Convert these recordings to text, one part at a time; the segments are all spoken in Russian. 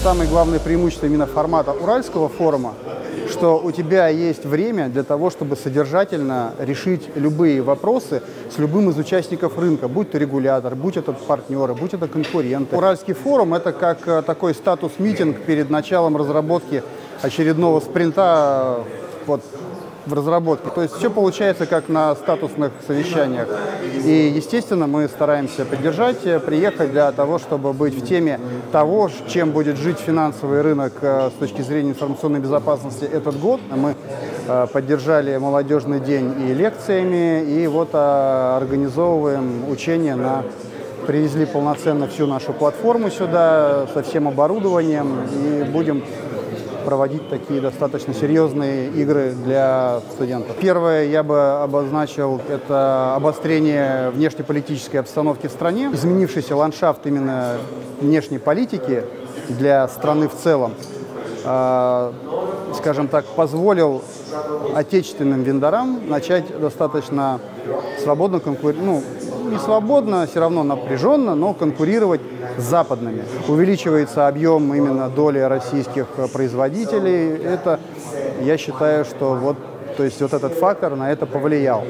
самое главное преимущество именно формата Уральского форума, что у тебя есть время для того, чтобы содержательно решить любые вопросы с любым из участников рынка, будь то регулятор, будь это партнеры, будь это конкуренты. Уральский форум – это как такой статус-митинг перед началом разработки очередного спринта в разработке. То есть все получается как на статусных совещаниях. И, естественно, мы стараемся поддержать, приехать для того, чтобы быть в теме того, чем будет жить финансовый рынок с точки зрения информационной безопасности этот год. Мы поддержали молодежный день и лекциями, и вот организовываем учения привезли полноценно всю нашу платформу сюда со всем оборудованием и будем проводить такие достаточно серьезные игры для студентов. Первое я бы обозначил – это обострение внешнеполитической обстановки в стране. Изменившийся ландшафт именно внешней политики для страны в целом, скажем так, позволил отечественным вендорам начать достаточно свободно конкурировать, не свободно, все равно напряженно, но конкурировать с западными. Увеличивается объем именно доли российских производителей. Это, я считаю, что вот этот фактор на это повлиял.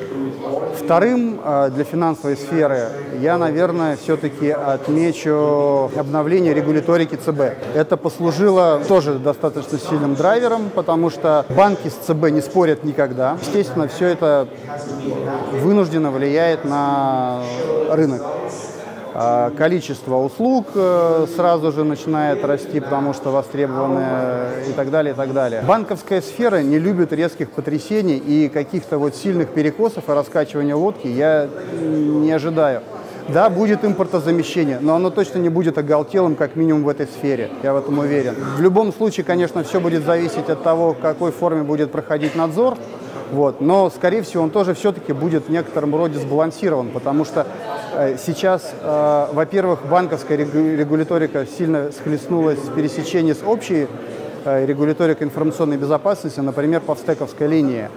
Вторым для финансовой сферы я, наверное, все-таки отмечу обновление регуляторики ЦБ. Это послужило тоже достаточно сильным драйвером, потому что банки с ЦБ не спорят никогда. Естественно, все это вынужденно влияет на рынок. Количество услуг сразу же начинает расти, потому что востребованы и так далее, и так далее. Банковская сфера не любит резких потрясений и каких-то сильных перекосов и раскачивания лодки я не ожидаю. Да, будет импортозамещение, но оно точно не будет оголтелым, как минимум в этой сфере, я в этом уверен. В любом случае, конечно, все будет зависеть от того, в какой форме будет проходить надзор. Но, скорее всего, он тоже все-таки будет в некотором роде сбалансирован, потому что сейчас, во-первых, банковская регуляторика сильно схлестнулась в пересечении с общей регуляторикой информационной безопасности, например, по стековской линии.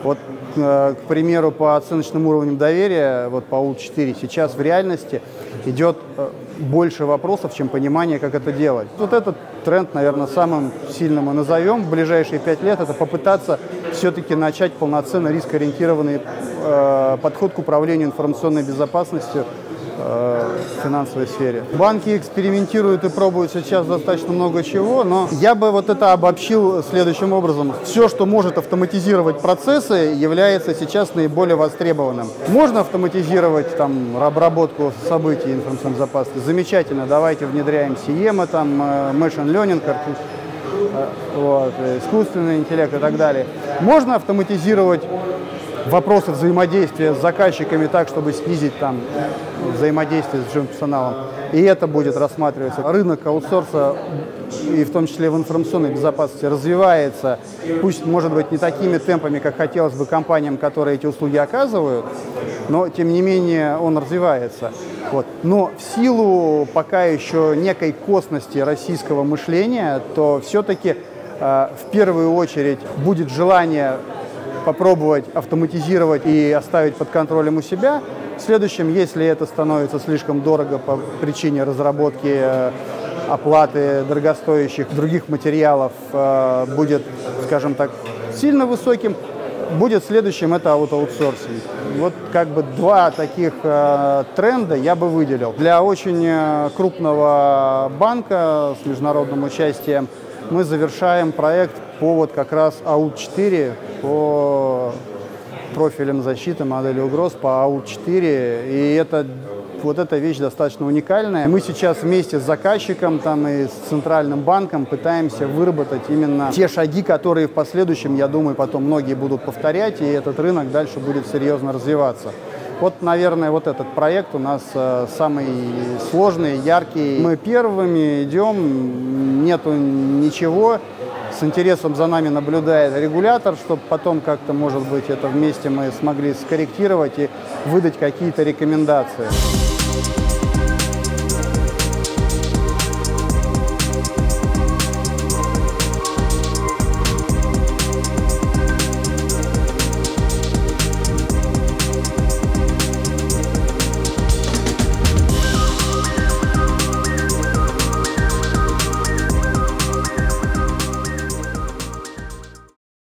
К примеру, по оценочным уровням доверия, по АУ-4, сейчас в реальности идет больше вопросов, чем понимание, как это делать. Этот тренд, наверное, самым сильным и назовем в ближайшие 5 лет, это попытаться все-таки начать полноценно рискоориентированный подход к управлению информационной безопасностью в финансовой сфере. Банки экспериментируют и пробуют сейчас достаточно много чего, но я бы это обобщил следующим образом. Все, что может автоматизировать процессы, является сейчас наиболее востребованным. Можно автоматизировать обработку событий информационной безопасности? Замечательно, давайте внедряем SIEM, machine learning, искусственный интеллект и так далее. Можно автоматизировать вопросы взаимодействия с заказчиками так, чтобы снизить взаимодействие с живым персоналом. И это будет рассматриваться. Рынок аутсорса, и в том числе в информационной безопасности, развивается, пусть, может быть, не такими темпами, как хотелось бы компаниям, которые эти услуги оказывают, но, тем не менее, он развивается. Но в силу пока еще некой косности российского мышления, то все-таки в первую очередь будет желание попробовать автоматизировать и оставить под контролем у себя. В следующем, если это становится слишком дорого по причине разработки, оплаты дорогостоящих других материалов, будет, скажем так, сильно высоким, будет следующим это аутсорсинг. Два таких тренда я бы выделил. Для очень крупного банка с международным участием мы завершаем проект по как раз АУ-4, по профилям защиты, модели угроз, по АУ-4. И эта вещь достаточно уникальная. Мы сейчас вместе с заказчиком и с Центральным банком пытаемся выработать именно те шаги, которые в последующем, я думаю, потом многие будут повторять, и этот рынок дальше будет серьезно развиваться. Наверное, этот проект у нас самый сложный, яркий. Мы первыми идем, нету ничего. С интересом за нами наблюдает регулятор, чтобы потом как-то, может быть, это вместе мы смогли скорректировать и выдать какие-то рекомендации.